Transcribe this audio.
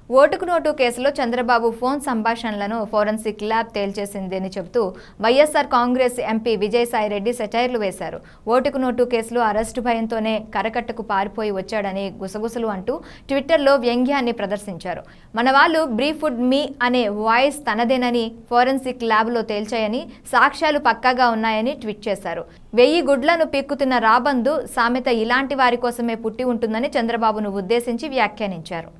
ఓటుకు నోటు కేసులో చంద్రబాబు ఫోన్ సంభాషణలను ఫోరెన్సిక్ ల్యాబ్ తేల్చేసిందని చెబుతూ వైఎస్ఆర్ కాంగ్రెస్ ఎంపీ విజయ్ సాయి రెడ్డి సెటైర్లు వేశారు. ఓటుకు నోటు కేసులో అరెస్టు భయంతోనే కరకట్టకు పారిపోయి వచ్చాడని గుసగుసలు అంటూ ట్విట్టర్లో వ్యంగ్యాన్ని ప్రదర్శించారు. మన వాళ్ళు బ్రీఫుడ్ మీ అనే వాయిస్ తనదేనని ఫోరెన్సిక్ ల్యాబ్లో తేల్చాయని, సాక్ష్యాలు పక్కాగా ఉన్నాయని ట్వీట్ చేశారు. 1000 గుడ్లను పీక్కుతున్న రాబందు సామెత ఇలాంటి వారి కోసమే పుట్టి ఉంటుందని చంద్రబాబును ఉద్దేశించి వ్యాఖ్యానించారు.